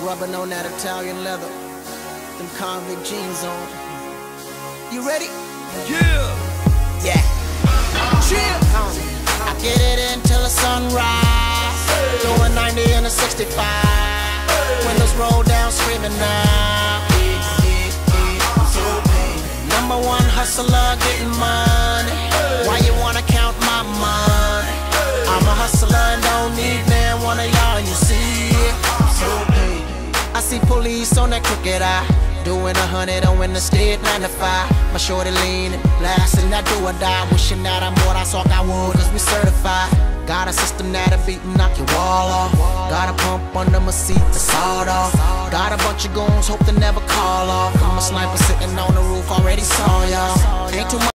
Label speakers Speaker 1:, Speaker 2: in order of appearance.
Speaker 1: rubbing on that Italian leather, them convict jeans on. You ready? Yeah. Chill. I get it until the sunrise. Doing 90 in a 65. Windows roll down, screaming now. Number one hustler, getting money. Why you wanna count my money? I'm a hustler and don't need man one of y'all, you see it. I see police on that crooked eye, doing 100 on interstate 95. My shorty leaning, blasting that do or die, wishing that I'm what I saw I would, cause we certified. Got a system that'll beat and knock your wall off. Got a pump under my seat to sawed off. Got a bunch of goons, hope to never call off. I'm a sniper sitting on the roof, already saw y'all. Ain't too much